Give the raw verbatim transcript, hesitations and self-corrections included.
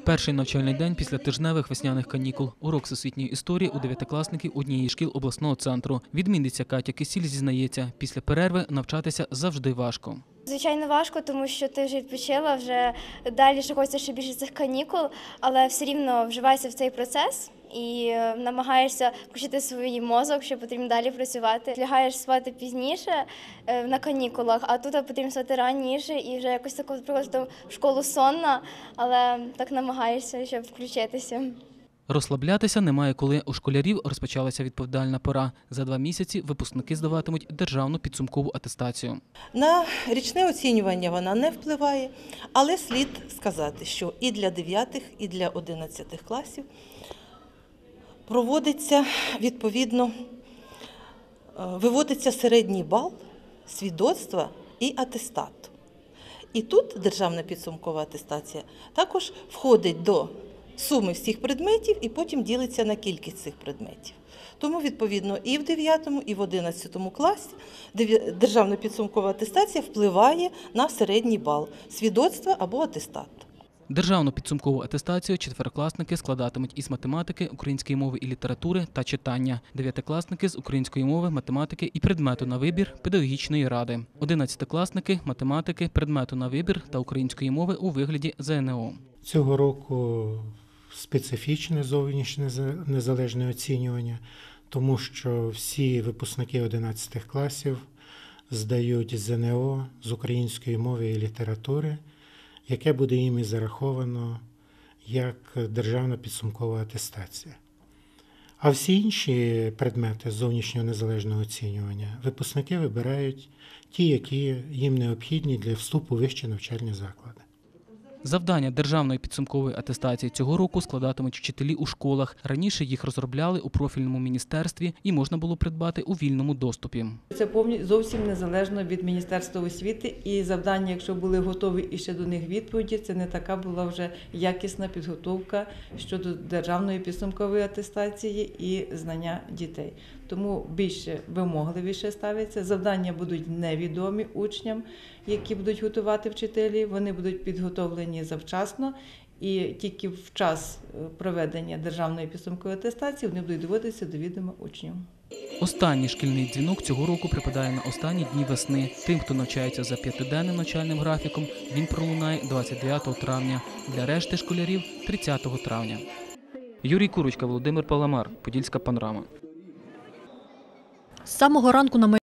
Перший навчальний день після тижневих весняних канікул. Урок всесвітньої історії у дев'ятикласників однієї з шкіл обласного центру. Відмінниця Катя Кисіль зізнається, після перерви навчатися завжди важко. Звичайно, важко, тому що ти вже відпочила, вже далі ще хочеться ще більше цих канікул, але все рівно вживаєшся в цей процес і намагаєшся включити свій мозок, що потрібно далі працювати. Лягаєш спати пізніше на канікулах, а тут потрібно спати раніше і вже якось так приходити в школу сонна, але так намагаєшся, щоб включитися. Розслаблятися немає коли. У школярів розпочалася відповідальна пора. За два місяці випускники здаватимуть державну підсумкову атестацію. На річне оцінювання вона не впливає, але слід сказати, що і для дев'ятих, і для одинадцятих класів проводиться, відповідно, виводиться середній бал свідоцтва і атестату. І тут державна підсумкова атестація також входить до суми всіх предметів і потім ділиться на кількість цих предметів. Тому, відповідно, і в дев'ятому, і в одинадцятому класі державна підсумкова атестація впливає на середній бал свідоцтва або атестату. Державну підсумкову атестацію четверокласники складатимуть із математики, української мови і літератури та читання. Дев'ятикласники з української мови, математики і предмету на вибір педагогічної ради. Одинадцятикласники – математики, предмету на вибір та української мови у вигляді зе ен о. Цього року специфічне зовнішнє незалежне оцінювання, тому що всі випускники одинадцятих класів здають зе ен о з української мови і літератури, яке буде їм і зараховано як державна підсумкова атестація. А всі інші предмети зовнішнього незалежного оцінювання випускники вибирають ті, які їм необхідні для вступу у вищі навчальні заклади. Завдання державної підсумкової атестації цього року складатимуть вчителі у школах. Раніше їх розробляли у профільному міністерстві і можна було придбати у вільному доступі. Це повністю зовсім незалежно від Міністерства освіти, і завдання, якщо були готові і ще до них відповіді, це не така була вже якісна підготовка щодо державної підсумкової атестації і знання дітей. Тому більше вимогливіше ставиться. Завдання будуть невідомі учням, які будуть готувати вчителі. Вони будуть підготовлені завчасно і тільки в час проведення державної підсумкової атестації вони будуть доводитися до відома учнів. Останній шкільний дзвінок цього року припадає на останні дні весни. Тим, хто навчається за п'ятиденним навчальним графіком, він пролунає двадцять дев'ятого травня. Для решти школярів – тридцятого травня. Юрій Курочка, Володимир Паламар, Подільська панорама. З самого ранку на